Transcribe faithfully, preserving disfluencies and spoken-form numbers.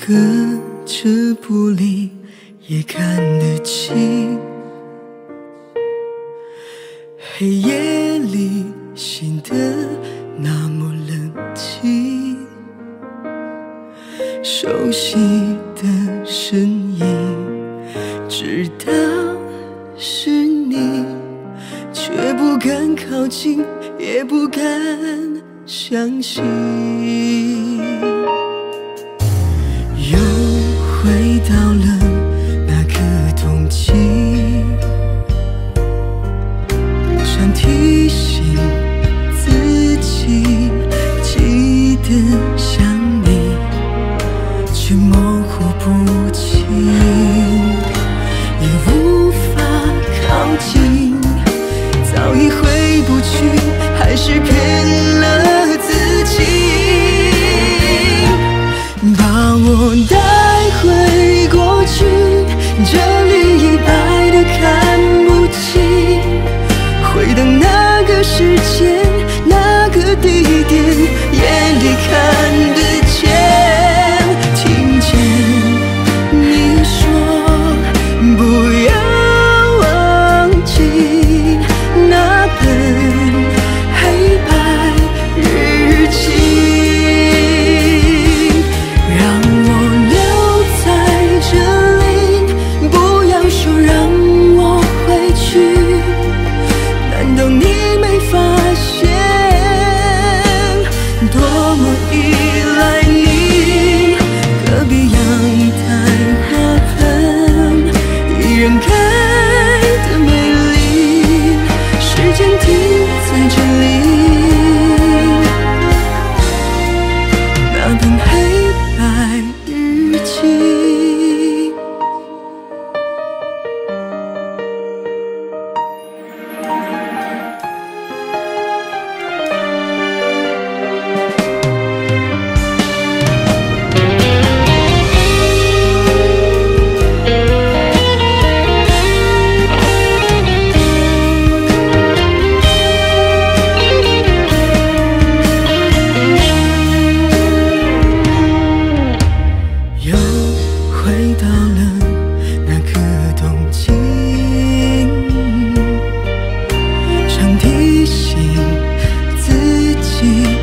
隔着玻璃也看得清，黑夜里显得那么冷清，熟悉的声音，知道是你，却不敢靠近，也不敢相信。又回到了那个冬季，常提醒自己记得想你，却模糊不清，也无法靠近，早已回不去，还是骗了自己。把我带回过去，这里已白得看不清，回到那个时间，那个地点，眼里看得见，听见你说不要忘记那本黑白日记，让我留在这里，不要说让我回去，难道你没发现多么依赖你？隔壁阳台花盆依然开得美丽，时间停在这里，那本黑白日记。又回到了那个冬季，常提醒自己